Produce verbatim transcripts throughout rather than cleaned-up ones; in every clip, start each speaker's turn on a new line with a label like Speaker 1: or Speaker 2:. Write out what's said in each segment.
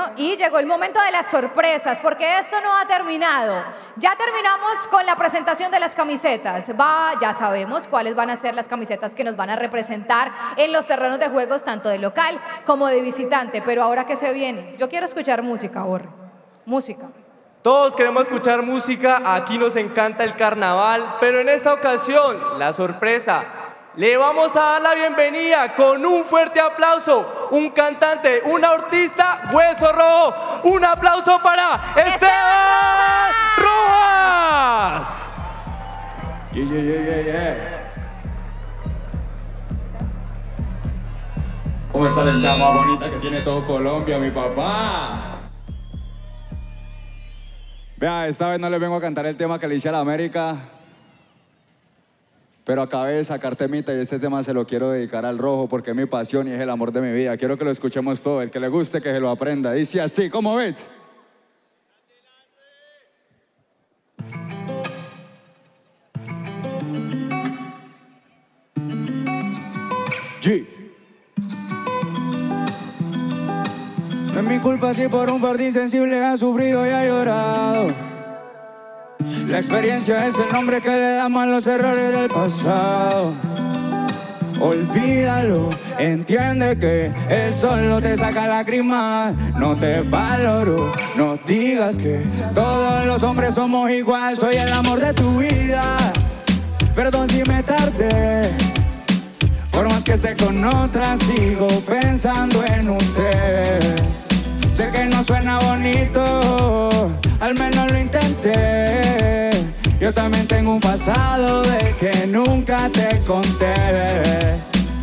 Speaker 1: Y llegó el momento de las sorpresas, porque esto no ha terminado. Ya terminamos con la presentación de las camisetas. Va, ya sabemos cuáles van a ser las camisetas que nos van a representar en los terrenos de juegos, tanto de local como de visitante. Pero ahora, ¿qué se viene? Yo quiero escuchar música, Borre. Música.
Speaker 2: Todos queremos escuchar música, aquí nos encanta el carnaval, pero en esta ocasión, la sorpresa, le vamos a dar la bienvenida con un fuerte aplauso, un cantante, un artista, Hueso Rojo. Un aplauso para Esteban Rojas.
Speaker 3: Yeah, yeah, yeah, yeah, yeah. ¿Cómo está la chama bonita que tiene todo Colombia, mi papá? Vea, esta vez no les vengo a cantar el tema que le hice a la América, pero acabé de sacar temita y este tema se lo quiero dedicar al Rojo porque es mi pasión y es el amor de mi vida. Quiero que lo escuchemos todo, el que le guste que se lo aprenda. Dice así, ¿cómo ves? G. No es mi culpa si por un par de insensibles ha sufrido y ha llorado. La experiencia es el nombre que le damos a los errores del pasado. Olvídalo, entiende que el sol no te saca lágrimas. No te valoro, no digas que todos los hombres somos igual. Soy el amor de tu vida, perdón si me tardé. Por más que esté con otra, sigo pensando en usted. Sé que no suena bonito, al menos lo intenté. Yo también tengo un pasado de que nunca te conté.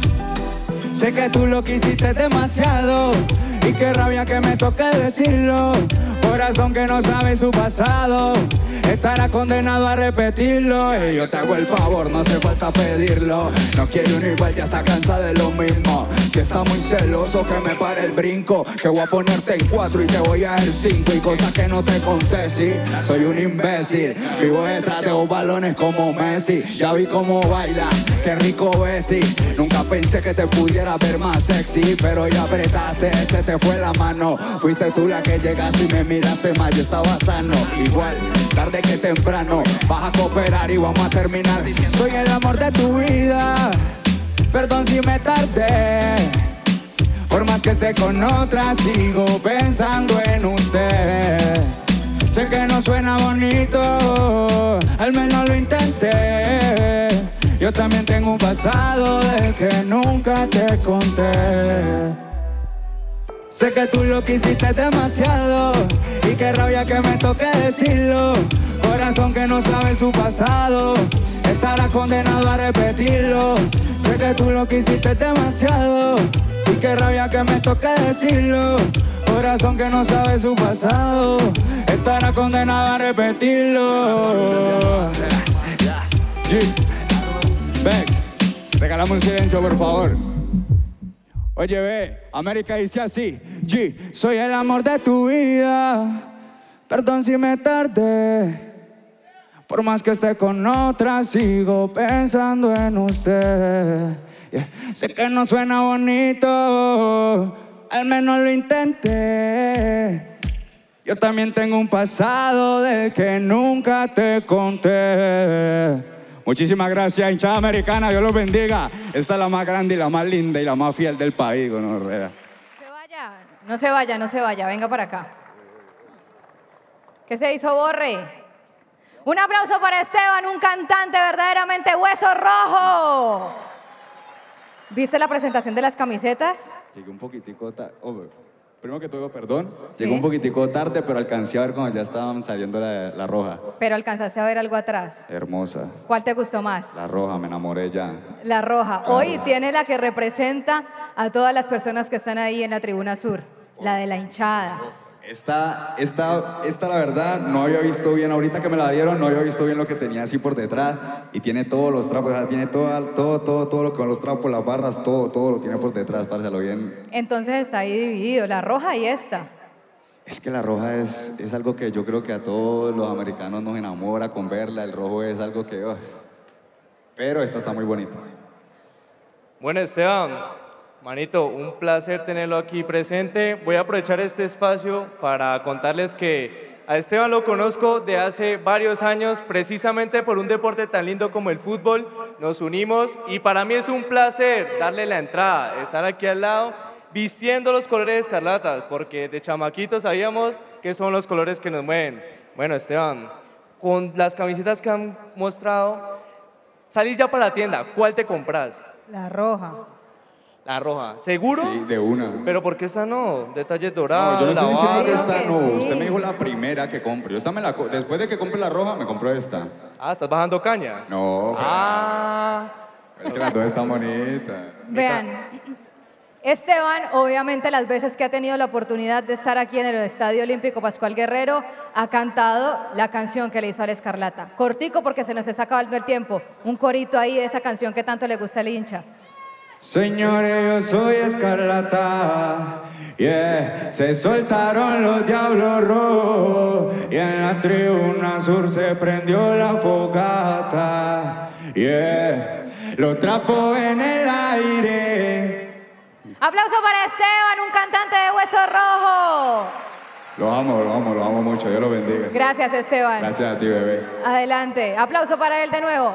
Speaker 3: Sé que tú lo quisiste demasiado y qué rabia que me toque decirlo. Corazón que no sabe su pasado estará condenado a repetirlo. Y yo te hago el favor, no hace falta pedirlo. No quiere uno igual, ya está cansada de lo mismo. Si está muy celoso, que me pare el brinco. Que voy a ponerte en cuatro y te voy a dar cinco. Y cosas que no te conté, sí, soy un imbécil. Vivo detrás de dos balones como Messi. Ya vi cómo baila, qué rico Bessie. Nunca pensé que te pudiera ver más sexy, pero ya apretaste, se te fue la mano. Fuiste tú la que llegaste y me miraste mal, yo estaba sano. Igual, tarde que temprano vas a cooperar y vamos a terminar diciendo: soy el amor de tu vida, perdón si me tardé. Por más que esté con otra, sigo pensando en usted. Sé que no suena bonito, al menos lo intenté. Yo también tengo un pasado del que nunca te conté. Sé que tú lo quisiste demasiado y qué rabia que me toque decirlo. Corazón que no sabe su pasado estará condenado a repetirlo. Sé que tú lo quisiste demasiado y qué rabia que me toque decirlo. Corazón que no sabe su pasado estará condenado a repetirlo. G. Bex, regálame un silencio, por favor. Oye, ve, América dice así: G, soy el amor de tu vida, perdón si me tardé. Por más que esté con otra, sigo pensando en usted. Yeah. Sé que no suena bonito, al menos lo intenté. Yo también tengo un pasado del que nunca te conté. Muchísimas gracias, hinchada americana, Dios los bendiga. Esta es la más grande y la más linda y la más fiel del país, gonorrea.
Speaker 1: Se vaya, no se vaya, no se vaya, venga para acá. ¿Qué se hizo, Borre? Un aplauso para Esteban, un cantante verdaderamente Hueso Rojo. ¿Viste la presentación de las camisetas?
Speaker 3: Llegué un poquitico tarde. Oh, primero que todo, perdón.
Speaker 1: ¿Sí?
Speaker 3: Llegué un poquitico tarde, pero alcancé a ver cuando ya estaban saliendo la, la roja.
Speaker 1: Pero alcanzaste a ver algo atrás.
Speaker 3: Hermosa.
Speaker 1: ¿Cuál te gustó más?
Speaker 3: La roja, me enamoré ya.
Speaker 1: La roja.
Speaker 3: La
Speaker 1: Hoy
Speaker 3: roja.
Speaker 1: tiene la que representa a todas las personas que están ahí en la tribuna sur, la de la hinchada.
Speaker 3: Esta, esta, esta, la verdad, no había visto bien, ahorita que me la dieron, no había visto bien lo que tenía así por detrás. Y tiene todos los trapos, o sea, tiene todo, todo, todo, todo lo que con los trapos, las barras, todo, todo lo tiene por detrás, párselo bien.
Speaker 1: Entonces está ahí dividido, la roja y esta.
Speaker 3: Es que la roja es, es algo que yo creo que a todos los americanos nos enamora con verla. El rojo es algo que... Oh. Pero esta está muy bonita.
Speaker 2: Bueno, Esteban, Manito, un placer tenerlo aquí presente. Voy a aprovechar este espacio para contarles que a Esteban lo conozco de hace varios años, precisamente por un deporte tan lindo como el fútbol. Nos unimos y para mí es un placer darle la entrada, estar aquí al lado, vistiendo los colores escarlatas, porque de chamaquitos sabíamos que son los colores que nos mueven. Bueno, Esteban, con las camisetas que han mostrado, salís ya para la tienda, ¿cuál te compras?
Speaker 1: La roja.
Speaker 2: La roja, ¿seguro?
Speaker 3: Sí, de una.
Speaker 2: Pero ¿por qué esta no? Detalles
Speaker 3: No,
Speaker 2: dorados,
Speaker 3: yo le estoy diciendo
Speaker 2: lavados.
Speaker 3: que esta
Speaker 1: que
Speaker 3: no.
Speaker 1: sí.
Speaker 3: Usted me dijo la primera que compre. Yo esta me la, co- después de que compre la roja, me compro esta.
Speaker 2: Ah, ¿estás bajando caña?
Speaker 3: No,
Speaker 2: Ah,
Speaker 3: es que las dos están bonitas.
Speaker 1: Vean, Esteban, obviamente las veces que ha tenido la oportunidad de estar aquí en el Estadio Olímpico Pascual Guerrero, ha cantado la canción que le hizo al Escarlata. Cortico porque se nos está acabando el tiempo. Un corito ahí de esa canción que tanto le gusta al hincha.
Speaker 3: Señores, yo soy Escarlata, yeah. Se soltaron los diablos rojos y en la tribuna sur se prendió la fogata, yeah. Los trapos en el aire.
Speaker 1: Aplauso para Esteban, un cantante de Hueso Rojo.
Speaker 3: Lo amo, lo amo, lo amo mucho. Dios lo bendiga.
Speaker 1: Gracias, Esteban.
Speaker 3: Gracias a ti, bebé.
Speaker 1: Adelante. Aplauso para él de nuevo.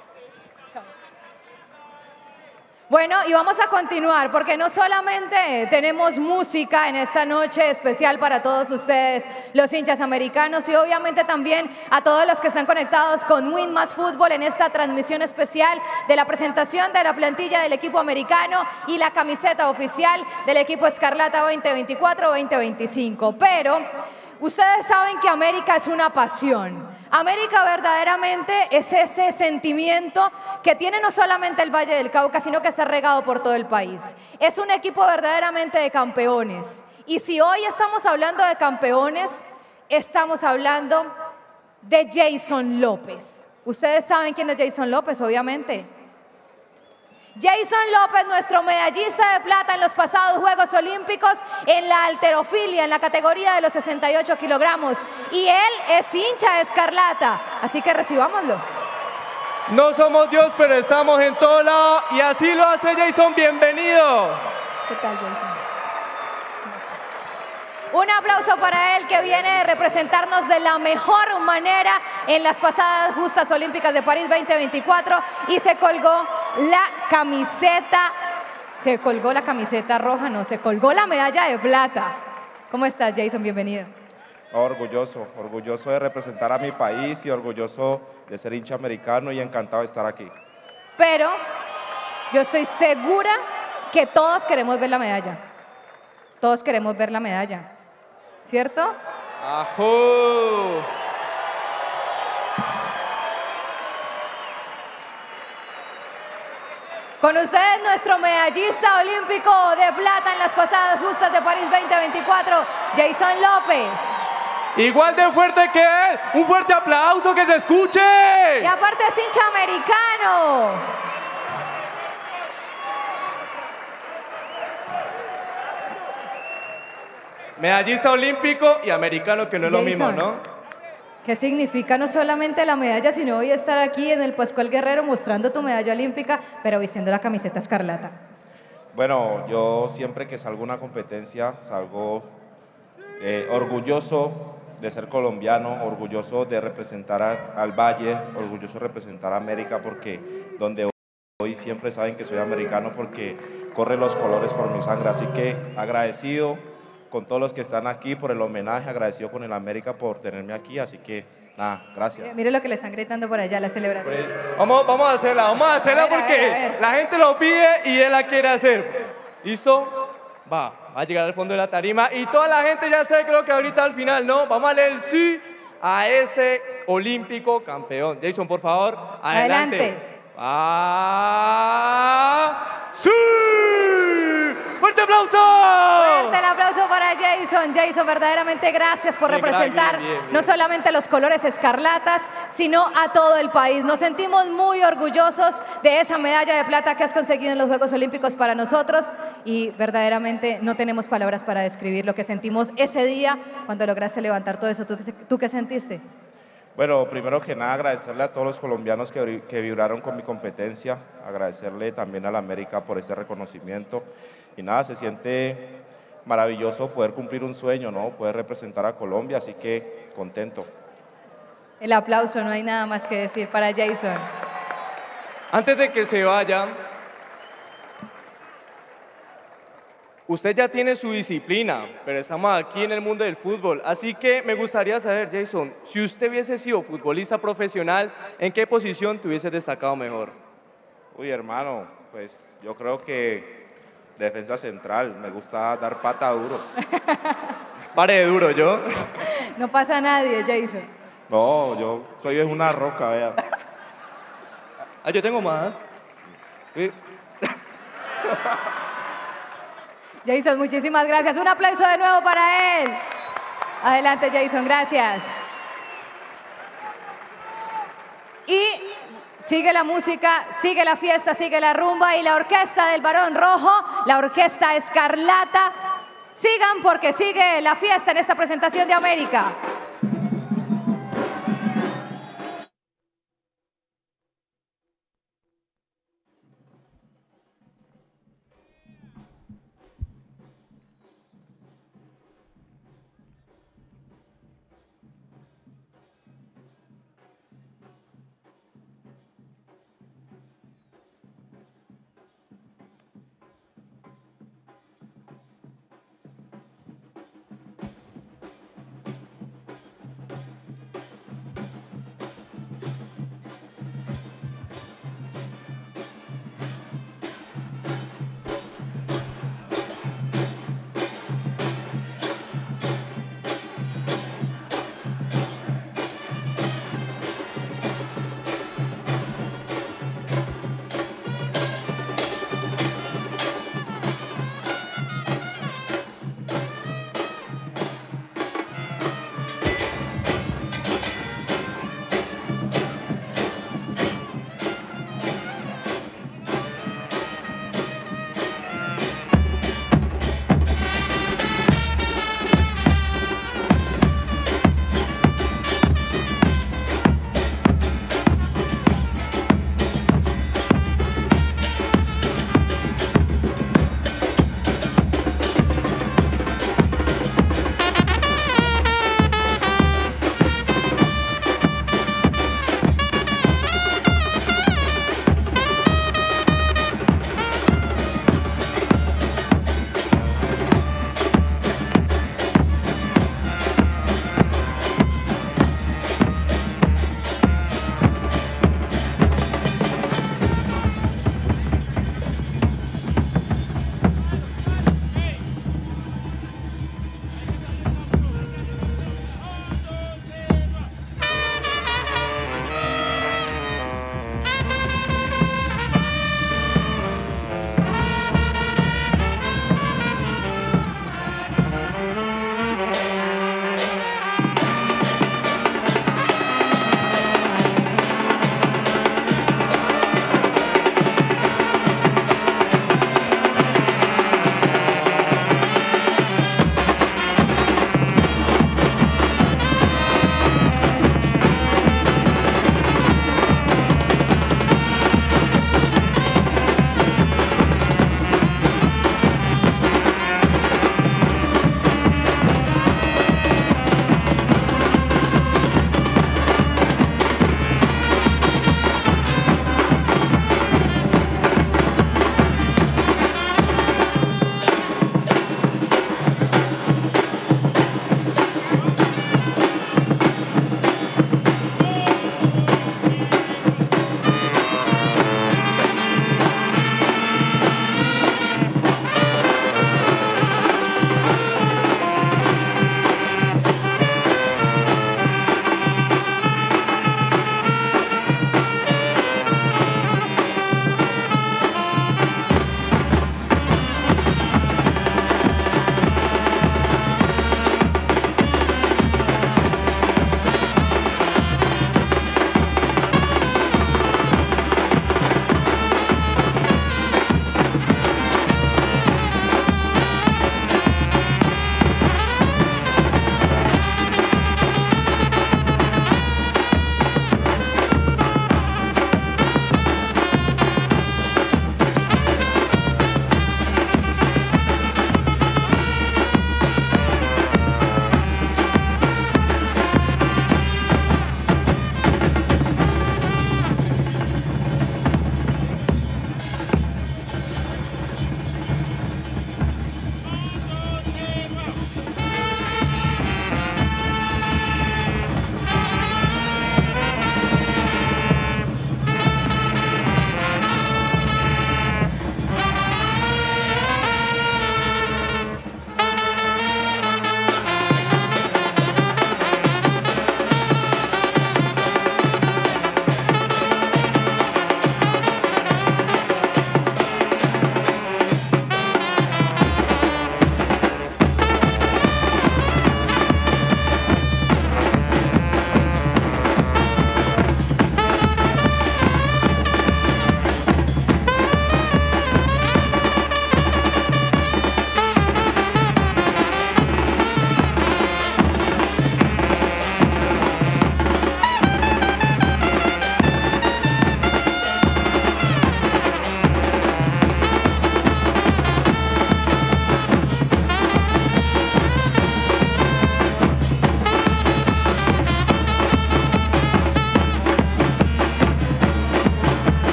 Speaker 1: Bueno, y vamos a continuar porque no solamente tenemos música en esta noche especial para todos ustedes, los hinchas americanos, y obviamente también a todos los que están conectados con Win Más Fútbol en esta transmisión especial de la presentación de la plantilla del equipo americano y la camiseta oficial del equipo Escarlata veinte veinticuatro veinte veinticinco. Pero ustedes saben que América es una pasión. América verdaderamente es ese sentimiento que tiene no solamente el Valle del Cauca, sino que está regado por todo el país. Es un equipo verdaderamente de campeones. Y si hoy estamos hablando de campeones, estamos hablando de Jason López. Ustedes saben quién es Jason López, obviamente. Jason López, nuestro medallista de plata en los pasados Juegos Olímpicos en la halterofilia, en la categoría de los sesenta y ocho kilogramos. Y él es hincha de Escarlata, así que recibámoslo.
Speaker 2: no somos Dios, pero estamos en todo lado y así lo hace Jason. Bienvenido.
Speaker 1: ¿Qué tal, Jason? Un aplauso para él que viene de representarnos de la mejor manera en las pasadas justas olímpicas de París veinte veinticuatro y se colgó la camiseta, se colgó la camiseta roja, no, se colgó la medalla de plata. ¿Cómo estás, Jason? Bienvenido.
Speaker 4: Orgulloso, orgulloso de representar a mi país y orgulloso de ser hincha americano y encantado de estar aquí.
Speaker 1: Pero yo estoy segura que todos queremos ver la medalla. Todos queremos ver la medalla. ¿Cierto?
Speaker 2: ¡Ajú!
Speaker 1: Con ustedes nuestro medallista olímpico de plata en las pasadas justas de París veinte veinticuatro, Jason López.
Speaker 2: Igual de fuerte que él, un fuerte aplauso que se escuche.
Speaker 1: Y aparte es hincha americano.
Speaker 2: Medallista olímpico y americano, que no es lo
Speaker 1: Jason,
Speaker 2: mismo, ¿no?
Speaker 1: ¿qué significa no solamente la medalla, sino hoy estar aquí en el Pascual Guerrero mostrando tu medalla olímpica, pero vistiendo la camiseta escarlata?
Speaker 4: Bueno, yo siempre que salgo a una competencia salgo eh, orgulloso de ser colombiano, orgulloso de representar a- al Valle, orgulloso de representar a América, porque donde hoy siempre saben que soy americano porque corren los colores por mi sangre. Así que agradecido con todos los que están aquí por el homenaje, agradecido con el América por tenerme aquí, así que nada, gracias.
Speaker 1: Mire lo que le están gritando por allá, la celebración.
Speaker 2: Vamos, vamos a hacerla, vamos a hacerla
Speaker 1: A ver, a
Speaker 2: porque
Speaker 1: ver, a ver.
Speaker 2: la gente lo pide y él la quiere hacer. ¿Listo? Va, va a llegar al fondo de la tarima y toda la gente ya sabe, creo que ahorita al final, ¿no? Vamos a leer el sí a este olímpico campeón. Jason, por favor, adelante.
Speaker 1: Adelante.
Speaker 2: ¡Ah! ¡Sí! ¡Fuerte aplauso!
Speaker 1: Fuerte el aplauso para Jason. Jason, verdaderamente gracias por
Speaker 2: Bien,
Speaker 1: representar
Speaker 2: bien, bien, bien.
Speaker 1: no solamente los colores escarlatas, sino a todo el país. Nos sentimos muy orgullosos de esa medalla de plata que has conseguido en los Juegos Olímpicos para nosotros y verdaderamente no tenemos palabras para describir lo que sentimos ese día cuando lograste levantar todo eso. ¿Tú qué, tú qué sentiste?
Speaker 4: Bueno, primero que nada agradecerle a todos los colombianos que, bri- que vibraron con mi competencia, agradecerle también a la América por este reconocimiento y nada, se siente maravilloso poder cumplir un sueño, ¿no? Poder representar a Colombia, así que contento.
Speaker 1: El aplauso, no hay nada más que decir para Jason.
Speaker 2: Antes de que se vaya, usted ya tiene su disciplina, pero estamos aquí en el mundo del fútbol, así que me gustaría saber, Jason, si usted hubiese sido futbolista profesional, ¿en qué posición te hubiese destacado mejor?
Speaker 4: Uy, hermano, pues yo creo que defensa central, me gusta dar pata duro.
Speaker 2: Pare de duro, ¿yo?
Speaker 1: No pasa a nadie, Jason.
Speaker 4: No, yo soy una roca, vea.
Speaker 2: Ah, yo tengo más. Sí.
Speaker 1: Jason, muchísimas gracias. Un aplauso de nuevo para él. Adelante, Jason, gracias. Y sigue la música, sigue la fiesta, sigue la rumba y la orquesta del Barón Rojo, la orquesta Escarlata. Sigan porque sigue la fiesta en esta presentación de América.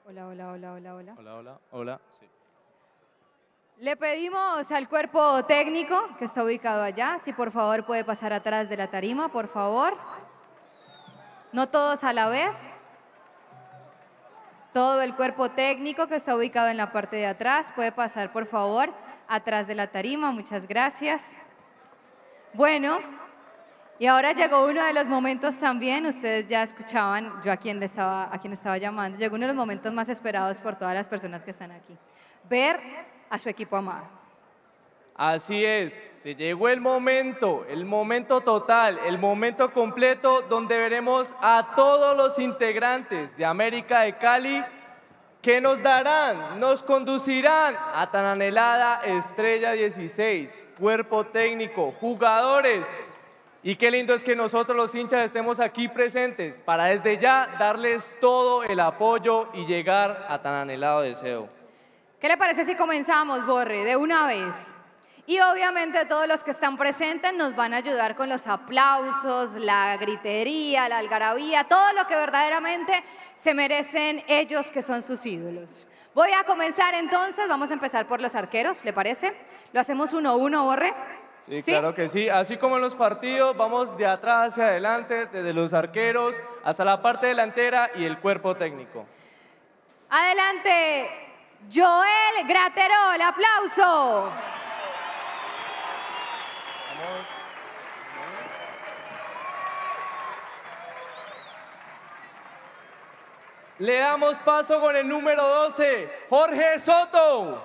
Speaker 1: Hola, hola, hola, hola, hola.
Speaker 2: Hola, hola, hola. Sí.
Speaker 1: Le pedimos al cuerpo técnico que está ubicado allá, si por favor puede pasar atrás de la tarima, por favor. No todos a la vez. Todo el cuerpo técnico que está ubicado en la parte de atrás puede pasar, por favor, atrás de la tarima. Muchas gracias. Bueno, y ahora llegó uno de los momentos también, ustedes ya escuchaban, yo a quien, le estaba, a quien estaba llamando, llegó uno de los momentos más esperados por todas las personas que están aquí. Ver a su equipo amado.
Speaker 2: Así es, se llegó el momento, el momento total, el momento completo donde veremos a todos los integrantes de América de Cali que nos darán, nos conducirán a tan anhelada Estrella dieciséis, cuerpo técnico, jugadores. Y qué lindo es que nosotros los hinchas estemos aquí presentes para desde ya darles todo el apoyo y llegar a tan anhelado deseo.
Speaker 1: ¿Qué le parece si comenzamos, Borre, de una vez? Y obviamente todos los que están presentes nos van a ayudar con los aplausos, la gritería, la algarabía, todo lo que verdaderamente se merecen ellos que son sus ídolos. Voy a comenzar entonces, vamos a empezar por los arqueros, ¿le parece? Lo hacemos uno a uno, Borre.
Speaker 2: Sí,
Speaker 1: ¿Sí?
Speaker 2: Claro que sí. Así como en los partidos, vamos de atrás hacia adelante, desde los arqueros hasta la parte delantera y el cuerpo técnico.
Speaker 1: Adelante, Joel Graterol, aplauso.
Speaker 2: Le damos paso con el número doce, Jorge Soto.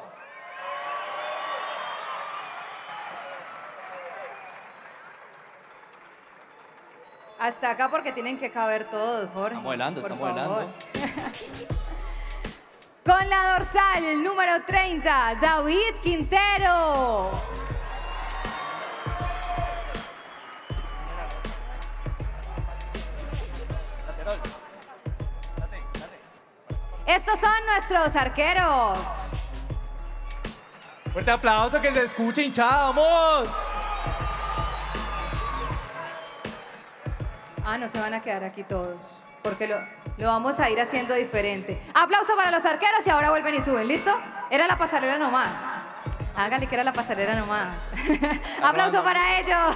Speaker 1: Hasta acá porque tienen que caber todos, Jorge.
Speaker 5: Estamos bailando,
Speaker 1: por
Speaker 5: estamos
Speaker 1: favor.
Speaker 5: bailando.
Speaker 1: Con la dorsal, el número treinta, David Quintero. Estos son nuestros arqueros.
Speaker 2: Fuerte aplauso, que se escuche, hinchada, vamos.
Speaker 1: Ah, no se van a quedar aquí todos, porque lo, lo vamos a ir haciendo diferente. Aplauso para los arqueros y ahora vuelven y suben, ¿listo? Era la pasarela nomás. Hágale que era la pasarela nomás. Aplauso para ellos.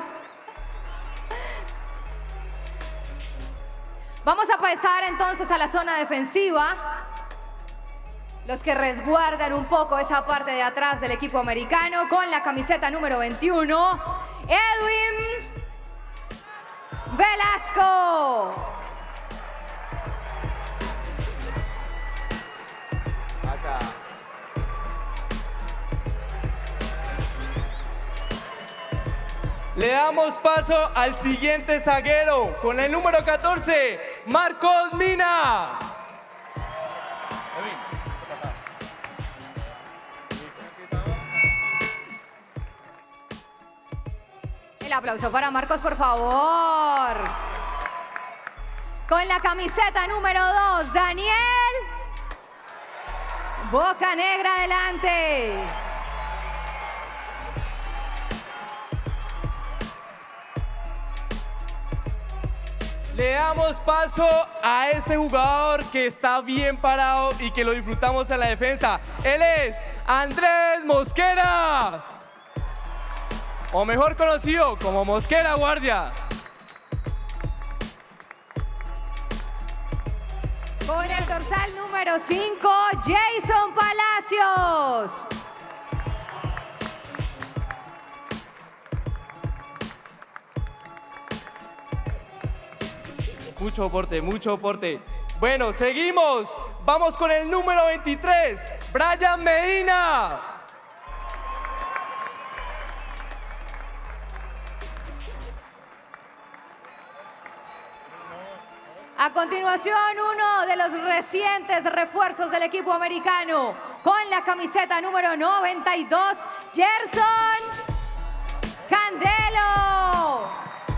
Speaker 1: Vamos a pasar entonces a la zona defensiva. Los que resguardan un poco esa parte de atrás del equipo americano con la camiseta número veintiuno, Edwin Velasco.
Speaker 2: Acá. Le damos paso al siguiente zaguero con el número catorce, Marcos Mina.
Speaker 1: El aplauso para Marcos, por favor. Con la camiseta número dos, Daniel Bocanegra, adelante.
Speaker 2: Le damos paso a este jugador que está bien parado y que lo disfrutamos en la defensa. Él es Andrés Mosquera, o mejor conocido como Mosquera Guardia.
Speaker 1: Con el dorsal número cinco, Jason Palacios.
Speaker 2: Mucho aporte, mucho aporte. Bueno, seguimos. Vamos con el número veintitrés, Brian Medina.
Speaker 1: A continuación, uno de los recientes refuerzos del equipo americano con la camiseta número noventa y dos, Gerson Candelo.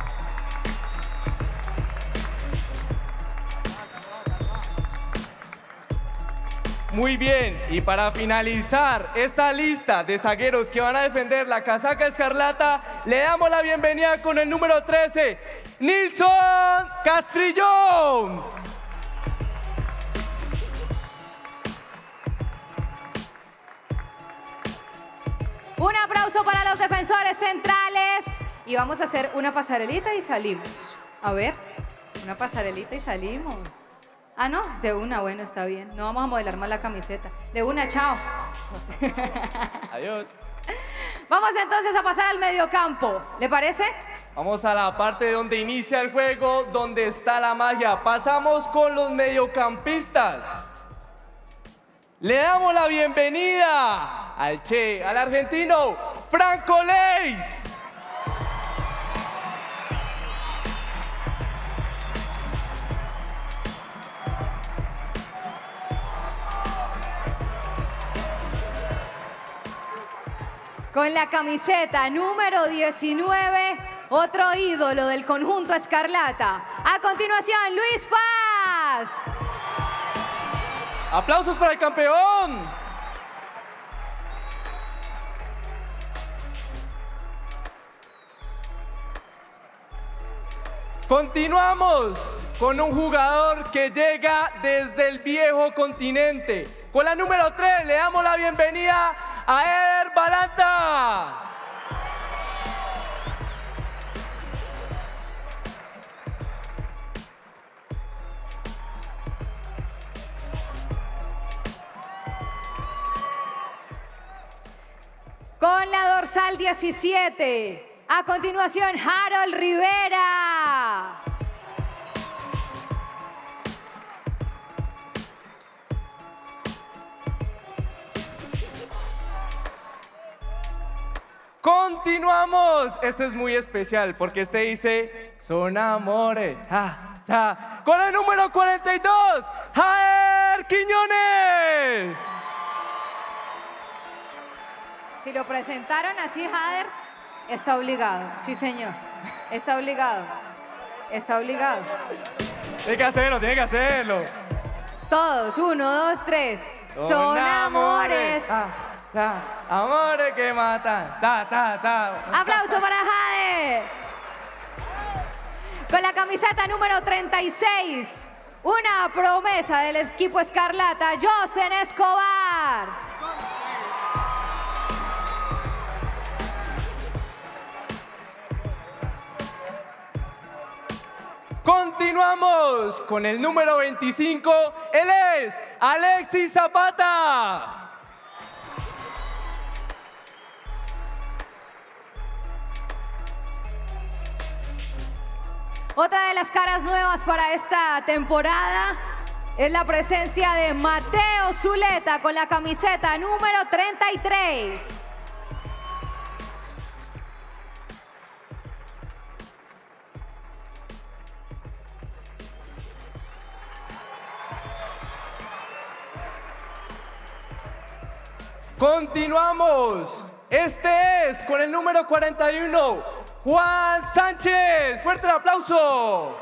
Speaker 2: Muy bien, y para finalizar esta lista de zagueros que van a defender la casaca escarlata, le damos la bienvenida con el número trece, Nilson Castrillón.
Speaker 1: Un aplauso para los defensores centrales. Y vamos a hacer una pasarelita y salimos. A ver, una pasarelita y salimos. Ah, no, de una, bueno, está bien. No vamos a modelar más la camiseta. De una, chao.
Speaker 2: Adiós.
Speaker 1: Vamos entonces a pasar al mediocampo. ¿Le parece?
Speaker 2: Vamos a la parte donde inicia el juego, donde está la magia. Pasamos con los mediocampistas. Le damos la bienvenida al Che, al argentino Franco Leis.
Speaker 1: Con la camiseta número diecinueve, otro ídolo del conjunto Escarlata. A continuación, Luis Paz.
Speaker 2: ¡Aplausos para el campeón! Continuamos con un jugador que llega desde el viejo continente. Con la número tres le damos la bienvenida a Eder Balanta.
Speaker 1: Con la dorsal diecisiete. A continuación, Harold Rivera.
Speaker 2: Continuamos. Este es muy especial porque este dice, son amores. Ah, ah. Con el número cuarenta y dos, Jair Quiñones.
Speaker 1: Si lo presentaron así, Jader, está obligado. Sí, señor. Está obligado. Está obligado.
Speaker 2: Tiene que hacerlo, tiene que hacerlo.
Speaker 1: Todos, uno, dos, tres. Son, Son amores. amores.
Speaker 2: Ah, ah, amores que matan. Ta, ta, ta.
Speaker 1: Aplauso para Jader. Con la camiseta número treinta y seis. Una promesa del equipo Escarlata, Josen Escobar.
Speaker 2: Continuamos con el número veinticinco, él es Alexis Zapata.
Speaker 1: Otra de las caras nuevas para esta temporada es la presencia de Mateo Zuleta con la camiseta número treinta y tres.
Speaker 2: Continuamos. Este es con el número cuarenta y uno, Juan Sánchez. Fuerte el aplauso.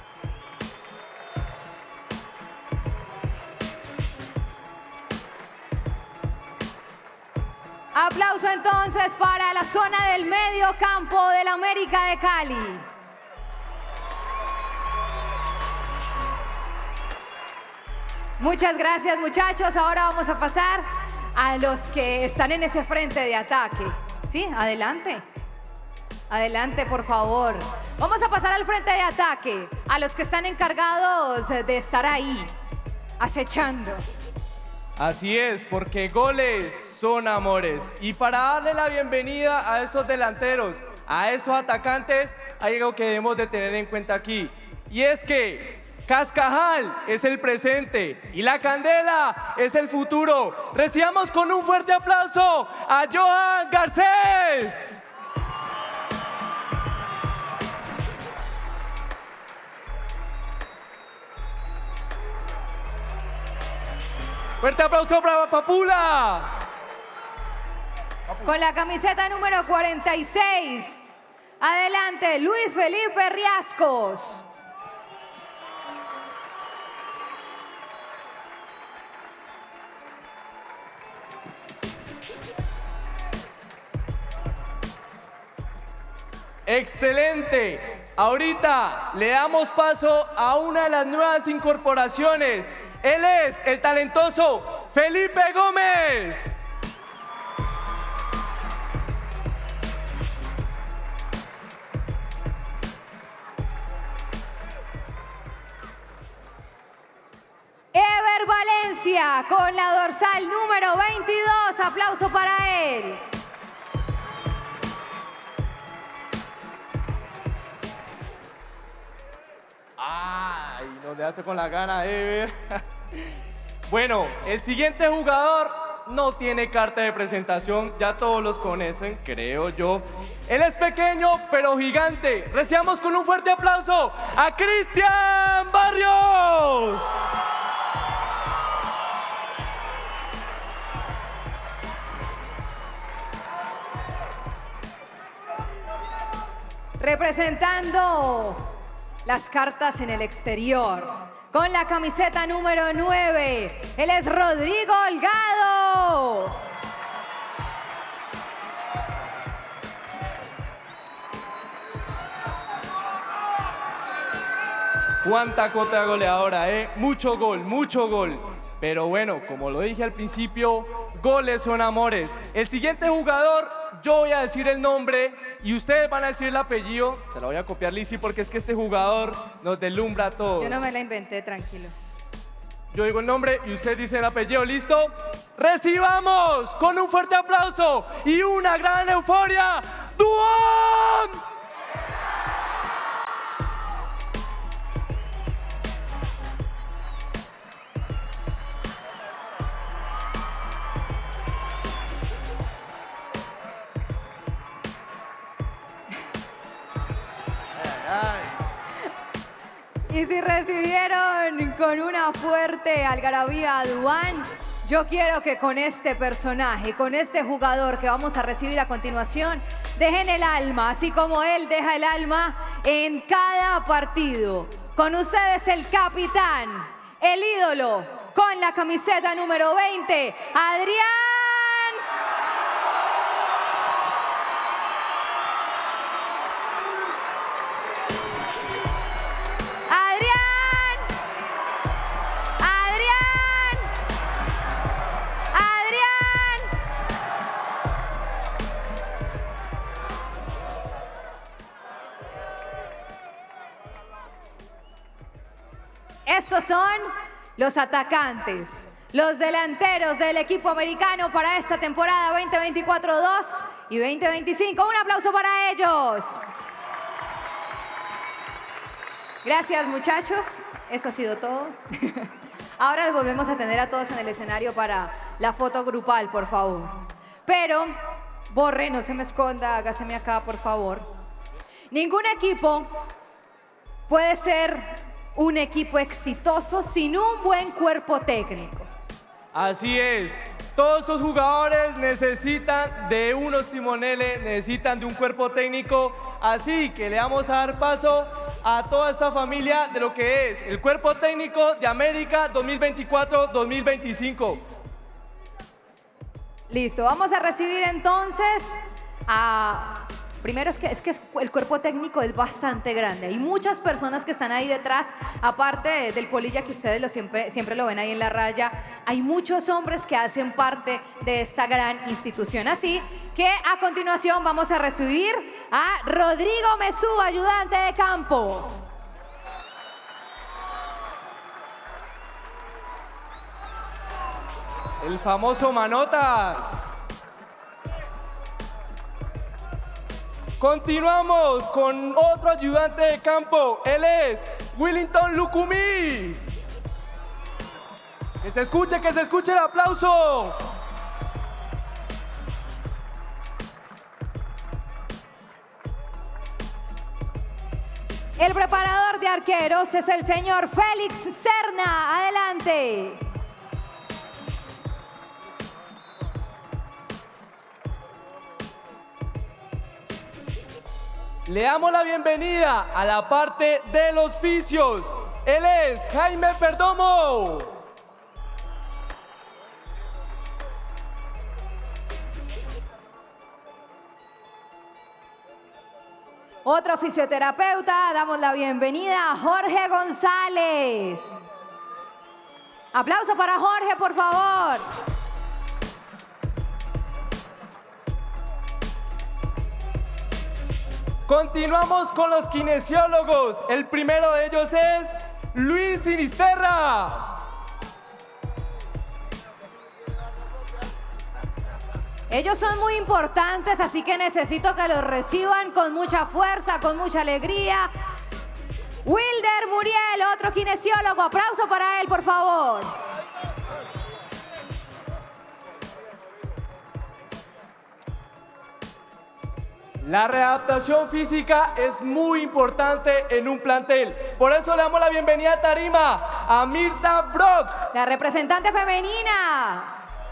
Speaker 1: Aplauso entonces para la zona del medio campo del América de Cali. Muchas gracias, muchachos. Ahora vamos a pasar a los que están en ese frente de ataque. Sí, adelante. Adelante, por favor. Vamos a pasar al frente de ataque, a los que están encargados de estar ahí, acechando.
Speaker 2: Así es, porque goles son amores. Y para darle la bienvenida a estos delanteros, a estos atacantes, hay algo que debemos de tener en cuenta aquí. Y es que Cascajal es el presente y la Candela es el futuro. Recibamos con un fuerte aplauso a Johan Garcés. Fuerte aplauso para Papula.
Speaker 1: Con la camiseta número cuarenta y seis. Adelante, Luis Felipe Riascos.
Speaker 2: Excelente. Ahorita le damos paso a una de las nuevas incorporaciones. Él es el talentoso Felipe Gómez.
Speaker 1: inicia con la dorsal número veintidós. Aplauso para él.
Speaker 2: Ay, nos dejaste con la gana de ver. Bueno, el siguiente jugador no tiene carta de presentación, ya todos los conocen, creo yo. Él es pequeño, pero gigante. Recibamos con un fuerte aplauso a Cristian Barrios.
Speaker 1: Representando las cartas en el exterior, con la camiseta número nueve, él es Rodrigo Holgado.
Speaker 2: Cuánta cuota goleadora, ¿eh? Mucho gol, mucho gol. Pero bueno, como lo dije al principio, goles son amores. El siguiente jugador, yo voy a decir el nombre y ustedes van a decir el apellido. Te lo voy a copiar, Lizzy, porque es que este jugador nos deslumbra a todos.
Speaker 1: Yo no me la inventé, tranquilo.
Speaker 2: Yo digo el nombre y ustedes dicen el apellido, ¿listo? Recibamos con un fuerte aplauso y una gran euforia, ¡Duan!
Speaker 1: Y si recibieron con una fuerte algarabía a Duan, yo quiero que con este personaje, con este jugador que vamos a recibir a continuación, dejen el alma, así como él deja el alma en cada partido. Con ustedes el capitán, el ídolo, con la camiseta número veinte, Adrián. Estos son los atacantes, los delanteros del equipo americano para esta temporada veinte veinticuatro dos y veinte veinticinco. Un aplauso para ellos. Gracias, muchachos. Eso ha sido todo. Ahora les volvemos a tener a todos en el escenario para la foto grupal, por favor. Pero, Borre, no se me esconda, hágaseme acá, por favor. Ningún equipo puede ser un equipo exitoso sin un buen cuerpo técnico.
Speaker 2: Así es. Todos estos jugadores necesitan de unos timoneles, necesitan de un cuerpo técnico. Así que le vamos a dar paso a toda esta familia de lo que es el cuerpo técnico de América dos mil veinticuatro dos mil veinticinco.
Speaker 1: Listo, vamos a recibir entonces a... Primero es que, es que el cuerpo técnico es bastante grande. Hay muchas personas que están ahí detrás, aparte del polilla que ustedes lo siempre, siempre lo ven ahí en la raya. Hay muchos hombres que hacen parte de esta gran institución. Así que a continuación vamos a recibir a Rodrigo Mesú, ayudante de campo.
Speaker 2: El famoso Manotas. Continuamos con otro ayudante de campo. Él es Willington Lucumí. Que se escuche, que se escuche el aplauso.
Speaker 1: El preparador de arqueros es el señor Félix Serna. Adelante.
Speaker 2: Le damos la bienvenida a la parte de los fisios. Él es Jaime Perdomo.
Speaker 1: Otro fisioterapeuta, damos la bienvenida a Jorge González. Aplauso para Jorge, por favor.
Speaker 2: Continuamos con los kinesiólogos. El primero de ellos es Luis Sinisterra.
Speaker 1: Ellos son muy importantes, así que necesito que los reciban con mucha fuerza, con mucha alegría. Wilder Muriel, otro kinesiólogo. Aplauso para él, por favor.
Speaker 2: La readaptación física es muy importante en un plantel. Por eso le damos la bienvenida a tarima a Mirta Brock.
Speaker 1: La representante femenina.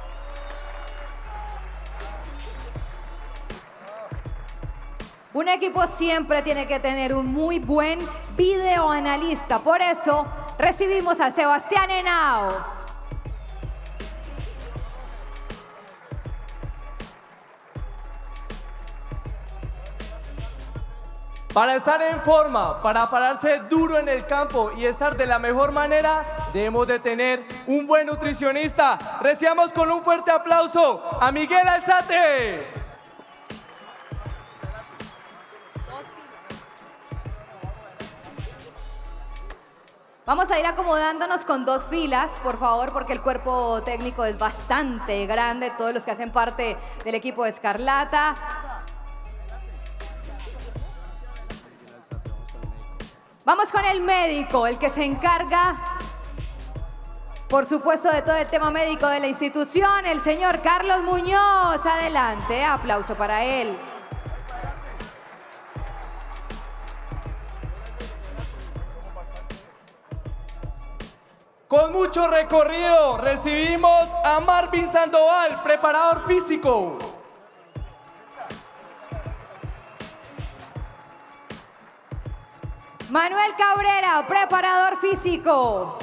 Speaker 1: Un equipo siempre tiene que tener un muy buen videoanalista. Por eso recibimos a Sebastián Henao.
Speaker 2: Para estar en forma, para pararse duro en el campo y estar de la mejor manera, debemos de tener un buen nutricionista. Recibamos con un fuerte aplauso a Miguel Alzate.
Speaker 1: Vamos a ir acomodándonos con dos filas, por favor, porque el cuerpo técnico es bastante grande, todos los que hacen parte del equipo de Escarlata. Vamos con el médico, el que se encarga, por supuesto, de todo el tema médico de la institución, el señor Carlos Muñoz. Adelante, aplauso para él.
Speaker 2: Con mucho recorrido, recibimos a Marvin Sandoval, preparador físico.
Speaker 1: Manuel Cabrera, preparador físico.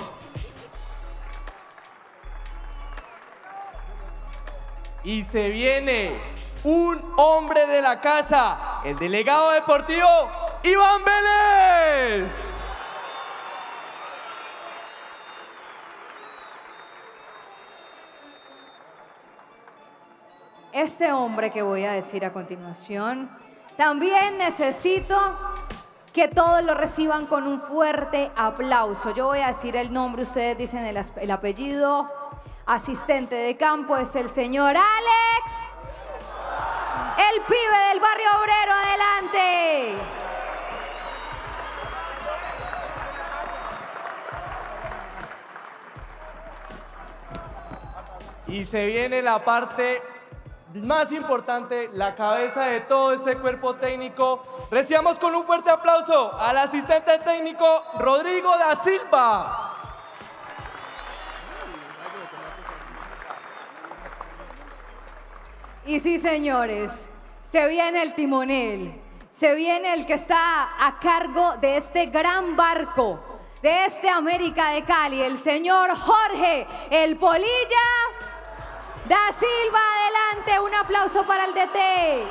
Speaker 2: Y se viene un hombre de la casa, el delegado deportivo, Iván Vélez.
Speaker 1: Este hombre que voy a decir a continuación, también necesito que todos lo reciban con un fuerte aplauso. Yo voy a decir el nombre, ustedes dicen el, el apellido. Asistente de campo es el señor Alex, el pibe del barrio obrero. Adelante.
Speaker 2: Y se viene la parte más importante, la cabeza de todo este cuerpo técnico. Recibamos con un fuerte aplauso al asistente técnico Rodrigo da Silva.
Speaker 1: Y sí, señores, se viene el timonel, se viene el que está a cargo de este gran barco, de este América de Cali, el señor Jorge, el Polilla da Silva. Adelante, un aplauso para el D T.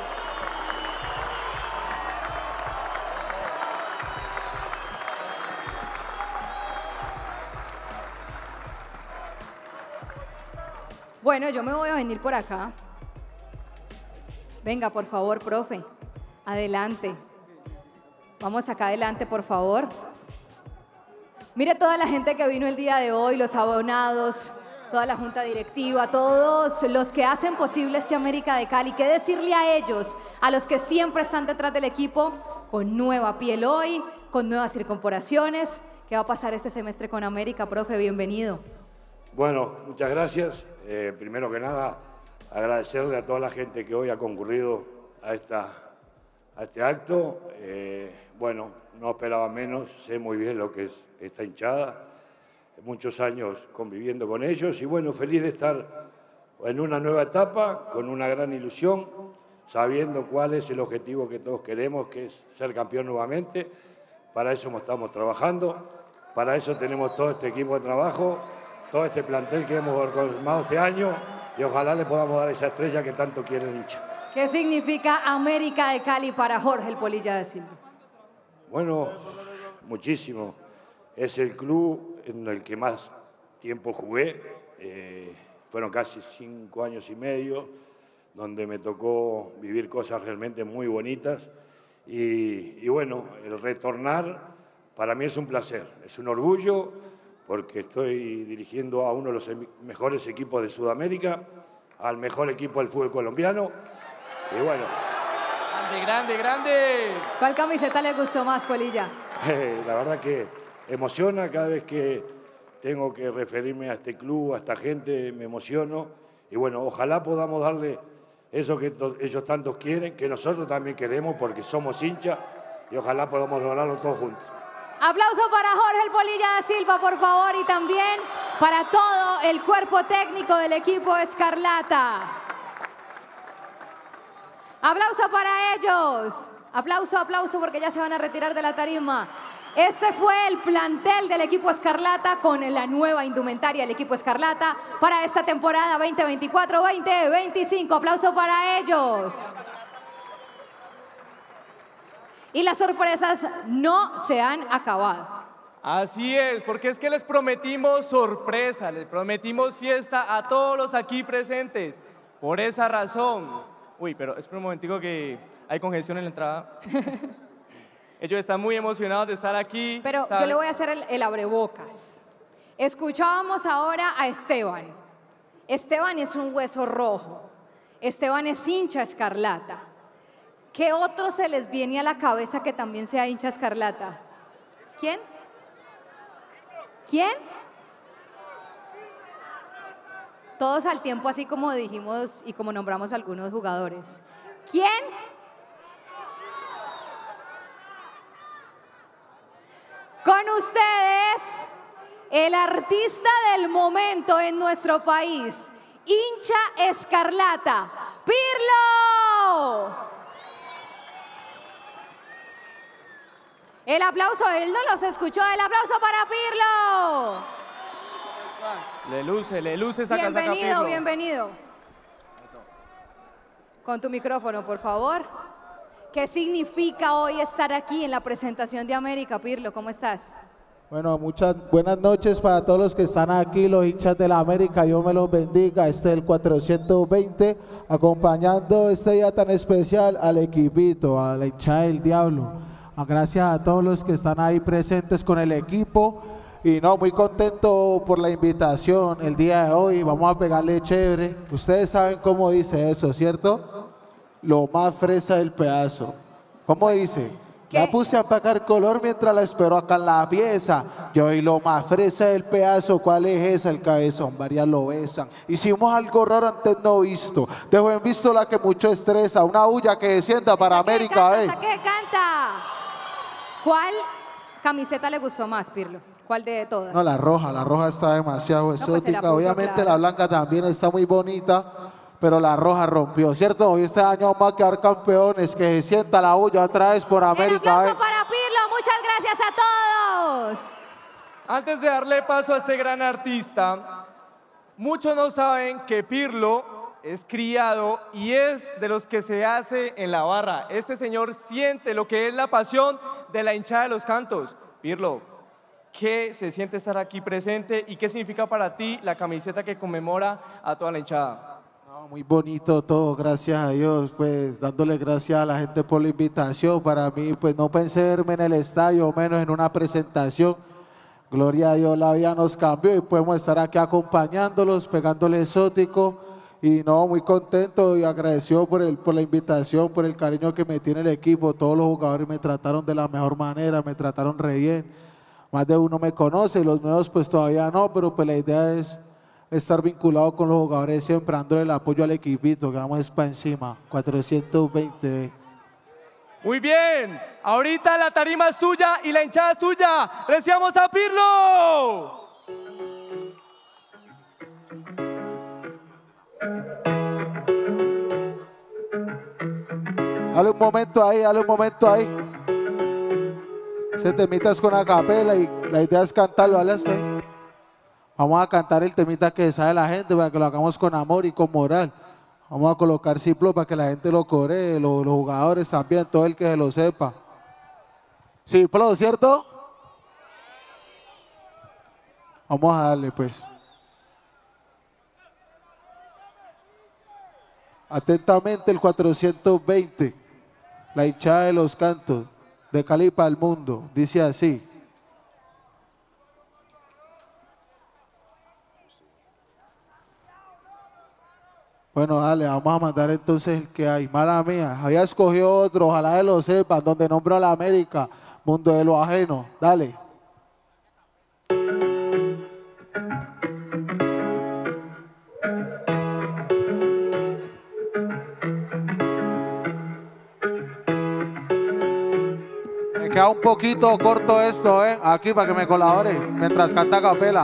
Speaker 1: Bueno, yo me voy a venir por acá. Venga, por favor, profe. Adelante. Vamos acá adelante, por favor. Mire toda la gente que vino el día de hoy, los abonados, toda la junta directiva, todos los que hacen posible este América de Cali. ¿Qué decirle a ellos, a los que siempre están detrás del equipo, con nueva piel hoy, con nuevas circunpolaciones? ¿Qué va a pasar este semestre con América, profe? Bienvenido.
Speaker 5: Bueno, muchas gracias. Eh, primero que nada, agradecerle a toda la gente que hoy ha concurrido a, esta, a este acto. Eh, bueno, no esperaba menos, sé muy bien lo que es esta hinchada. Muchos años conviviendo con ellos y bueno, feliz de estar en una nueva etapa, con una gran ilusión, sabiendo cuál es el objetivo que todos queremos, que es ser campeón nuevamente. Para eso estamos trabajando, para eso tenemos todo este equipo de trabajo, todo este plantel que hemos formado este año y ojalá le podamos dar esa estrella que tanto quiere el hincha.
Speaker 1: ¿Qué significa América de Cali para Jorge el Polilla da Silva?
Speaker 5: Bueno, muchísimo. Es el club en el que más tiempo jugué. Eh, fueron casi cinco años y medio, donde me tocó vivir cosas realmente muy bonitas. Y, y bueno, el retornar para mí es un placer, es un orgullo, porque estoy dirigiendo a uno de los mejores equipos de Sudamérica, al mejor equipo del fútbol colombiano. Y bueno.
Speaker 2: Grande, grande, grande.
Speaker 1: ¿Cuál camiseta le gustó más, Polilla?
Speaker 5: Eh, la verdad que emociona cada vez que tengo que referirme a este club, a esta gente, me emociono. Y bueno, ojalá podamos darle eso que ellos tantos quieren, que nosotros también queremos porque somos hinchas, y ojalá podamos lograrlo todos juntos.
Speaker 1: Aplauso para Jorge el Polilla da Silva, por favor, y también para todo el cuerpo técnico del equipo Escarlata. Aplauso para ellos. Aplauso, aplauso, porque ya se van a retirar de la tarima. Este fue el plantel del equipo Escarlata con la nueva indumentaria del equipo Escarlata para esta temporada veinte veinticuatro veinte veinticinco. Aplauso para ellos. Y las sorpresas no se han acabado.
Speaker 2: Así es, porque es que les prometimos sorpresa, les prometimos fiesta a todos los aquí presentes. Por esa razón. Uy, pero espera un momentico que hay congestión en la entrada. Ellos están muy emocionados de estar aquí.
Speaker 1: Pero
Speaker 2: ¿saben?
Speaker 1: yo le voy a hacer el, el abrebocas. Escuchábamos ahora a Esteban. Esteban es un hueso rojo. Esteban es hincha Escarlata. ¿Qué otro se les viene a la cabeza que también sea hincha Escarlata? ¿Quién? ¿Quién? Todos al tiempo, así como dijimos y como nombramos algunos jugadores. ¿Quién? Con ustedes, el artista del momento en nuestro país, hincha Escarlata, Pirlo. El aplauso, él no los escuchó, el aplauso para Pirlo.
Speaker 2: Le luce, le luce esa casaca,
Speaker 1: Bienvenido,
Speaker 2: Pirlo.
Speaker 1: bienvenido. Con tu micrófono, por favor. ¿Qué significa hoy estar aquí en la presentación de América, Pirlo? ¿Cómo estás?
Speaker 6: Bueno, muchas buenas noches para todos los que están aquí, los hinchas de la América, Dios me los bendiga. Este es el cuatrocientos veinte, acompañando este día tan especial al equipito, a la hinchada del Diablo. Gracias a todos los que están ahí presentes con el equipo. Y no, muy contento por la invitación el día de hoy. Vamos a pegarle chévere. Ustedes saben cómo dice eso, ¿cierto? Lo más fresa del pedazo. ¿Cómo dice?
Speaker 1: ¿Qué?
Speaker 6: La puse a empacar color mientras la espero acá en la pieza. Yo y lo más fresa del pedazo. ¿Cuál es esa? El cabezón, varias lo besan. Hicimos algo raro antes no visto. Dejo en visto la que mucho estresa. Una bulla que descienda para
Speaker 1: Esa que
Speaker 6: América,
Speaker 1: canta,
Speaker 6: eh.
Speaker 1: esa que canta. ¿Cuál camiseta le gustó más, Pirlo? ¿Cuál de todas?
Speaker 6: No, la roja, la roja está demasiado
Speaker 1: pues se la
Speaker 6: exótica.
Speaker 1: puso
Speaker 6: Obviamente
Speaker 1: clara.
Speaker 6: la blanca también está muy bonita, pero la roja rompió, ¿cierto? Hoy este año vamos a quedar campeones, que se sienta la bulla otra vez por
Speaker 1: El
Speaker 6: América.
Speaker 1: aplauso
Speaker 6: ¿eh?
Speaker 1: para Pirlo, muchas gracias a todos.
Speaker 2: Antes de darle paso a este gran artista, muchos no saben que Pirlo es criado y es de los que se hace en la barra. Este señor siente lo que es la pasión de la hinchada de los cantos. Pirlo, ¿qué se siente estar aquí presente y qué significa para ti la camiseta que conmemora a toda la hinchada?
Speaker 6: No, muy bonito todo, gracias a Dios, pues dándole gracias a la gente por la invitación. Para mí, pues no pensé verme en el estadio, menos en una presentación. Gloria a Dios, la vida nos cambió y podemos estar aquí acompañándolos, pegándole exótico. Y no, muy contento y agradecido por, el, por la invitación, por el cariño que me tiene el equipo. Todos los jugadores me trataron de la mejor manera, me trataron re bien. Más de uno me conoce y los nuevos pues todavía no, pero pues la idea es estar vinculado con los jugadores siempre, dándole el apoyo al equipito, que vamos para encima, cuatrocientos veinte.
Speaker 2: Muy bien, ahorita la tarima es tuya y la hinchada es tuya. ¡Recibamos a Pirlo!
Speaker 6: Dale un momento ahí, dale un momento ahí. Ese temita es con acapela y la idea es cantarlo, dale hasta ahí. Vamos a cantar el temita que sabe la gente para que lo hagamos con amor y con moral. Vamos a colocar ciplo para que la gente lo coree, los, los jugadores también, todo el que se lo sepa. Ciplo, ¿cierto? Vamos a darle pues. Atentamente el cuatrocientos veinte, la hinchada de los cantos, de Cali para el mundo, dice así. Bueno, dale, vamos a mandar entonces el que hay. Mala mía, había escogido otro, ojalá de lo sepan, donde nombro a la América, mundo de lo ajeno. Dale. Me queda un poquito corto esto, ¿eh? Aquí para que me colabore, mientras canta a capela.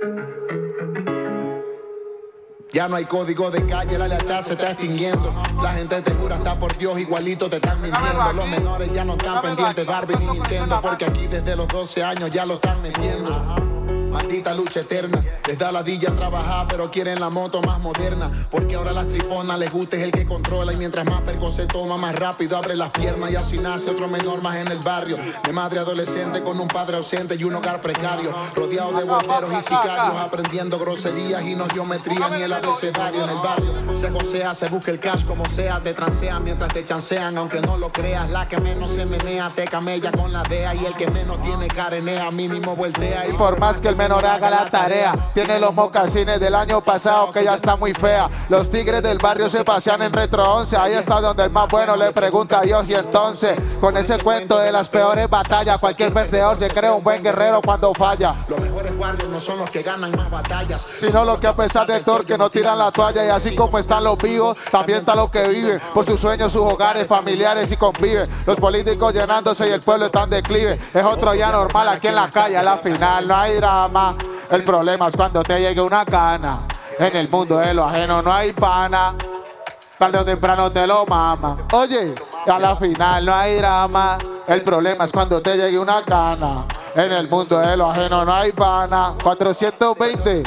Speaker 7: Ya no hay código de calle, la lealtad se está extinguiendo. La gente te jura hasta por Dios, igualito te están mintiendo. Los menores ya no están pendientes de Barbie ni Nintendo, porque aquí desde los doce años ya lo están metiendo. Maldita lucha eterna, les da ladilla trabajar, pero quieren la moto más moderna. Porque ahora las triponas les gusta es el que controla. Y mientras más perco se toma, más rápido abre las piernas. Y así nace otro menor más en el barrio. De madre adolescente con un padre ausente y un hogar precario. Rodeado de volteros y sicarios, aprendiendo groserías y no geometría ni el abecedario en el barrio. Se josea, se busca el cash como sea, te transean mientras te chancean. Aunque no lo creas, la que menos se menea te camella con la D E A. Y el que menos tiene carenea, mínimo voltea.
Speaker 6: Y por más que el menor haga la tarea, tiene los mocasines del año pasado que ya está muy fea. Los tigres del barrio se pasean en retro once, ahí está donde el más bueno le pregunta a Dios. Y entonces, con ese cuento de las peores batallas, cualquier perdedor se cree un buen guerrero cuando falla.
Speaker 7: Los mejores guardias no son los que ganan más batallas,
Speaker 6: sino los que a pesar de todo que no tiran la toalla. Y así como están los vivos, también están los que viven por sus sueños, sus hogares, familiares y conviven. Los políticos llenándose y el pueblo está en declive. Es otro día normal aquí en la calle, a la final no hay drama. El problema es cuando te llegue una cana. En el mundo de lo ajeno no hay pana. Tarde o temprano te lo mama. Oye, a la final no hay drama. El problema es cuando te llegue una cana. En el mundo de lo ajeno no hay pana. cuatrocientos veinte.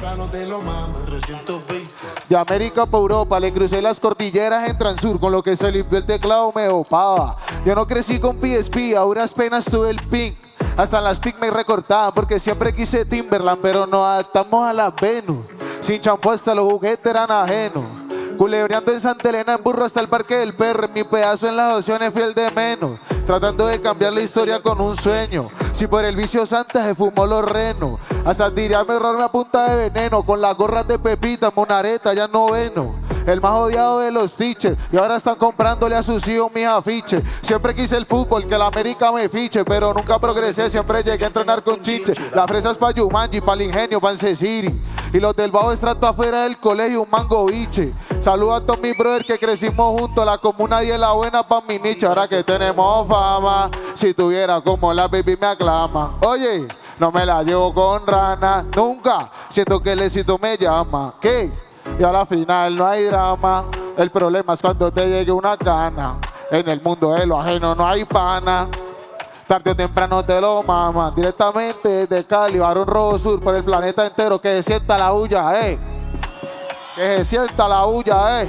Speaker 6: De América para Europa le crucé las cordilleras en Transur. Con lo que se limpió el teclado me dopaba. Yo no crecí con P S P, a duras penas tuve el pink. Hasta en las pic me recortaban porque siempre quise Timberland, pero nos adaptamos a las Venus. Sin champú hasta los juguetes eran ajenos. Culebreando en Santa Elena en burro hasta el Parque del Perro. En mi pedazo en las opciones fui el de menos. Tratando de cambiar la historia con un sueño. Si por el vicio Santa se fumó los renos. Hasta tirarme error a punta de veneno. Con las gorras de Pepita, Monareta, ya noveno. El más odiado de los teachers. Y ahora están comprándole a sus hijos mis afiches. Siempre quise el fútbol, que la América me fiche. Pero nunca progresé, siempre llegué a entrenar con chiche. Las fresas pa' Yumanji, pa' el ingenio, pa' City. Y los del bajo estrato afuera del colegio, un mango biche. Saludo a todos mis brothers que crecimos juntos. La comuna y es la buena pa' mi niche. Ahora que tenemos fama, si tuviera como la baby me aclama. Oye, no me la llevo con rana, nunca. Siento que el éxito me llama. ¿Qué? Y a la final no hay drama. El problema es cuando te llegue una cana. En el mundo de lo ajeno no hay pana. Tarde o temprano te lo maman. Directamente desde Cali, Barón Rojo Sur, por el planeta entero. Que se sienta la bulla, eh. Que se sienta la bulla, eh.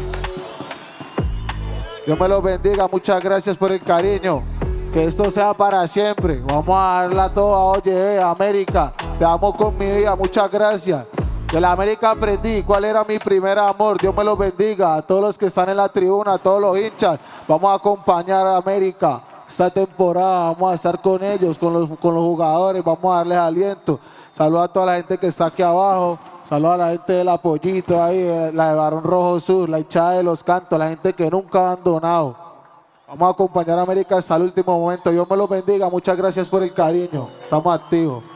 Speaker 6: Dios me los bendiga. Muchas gracias por el cariño. Que esto sea para siempre. Vamos a darla toda. Oye, eh, América, te amo con mi vida. Muchas gracias. De la América aprendí cuál era mi primer amor. Dios me los bendiga. A todos los que están en la tribuna, a todos los hinchas. Vamos a acompañar a América esta temporada. Vamos a estar con ellos, con los, con los jugadores. Vamos a darles aliento. Saludos a toda la gente que está aquí abajo. Saludos a la gente del Apoyito ahí, la de Barón Rojo Sur, la hinchada de Los Cantos, la gente que nunca ha abandonado. Vamos a acompañar a América hasta el último momento. Dios me los bendiga. Muchas gracias por el cariño. Estamos activos.